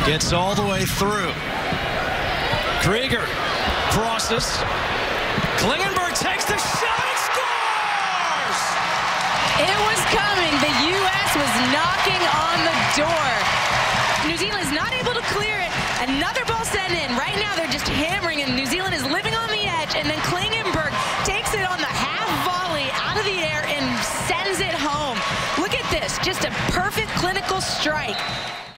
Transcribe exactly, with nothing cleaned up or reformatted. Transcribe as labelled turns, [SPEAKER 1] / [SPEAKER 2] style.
[SPEAKER 1] Gets all the way through. Krieger crosses. Klingenberg takes the shot and scores!
[SPEAKER 2] It was coming. The U S was knocking on the door. New Zealand is not able to clear it. Another ball sent in. Right now they're just hammering, and New Zealand is living on the edge. And then Klingenberg takes it on the half volley out of the air and sends it home. Look at this. Just a perfect clinical strike.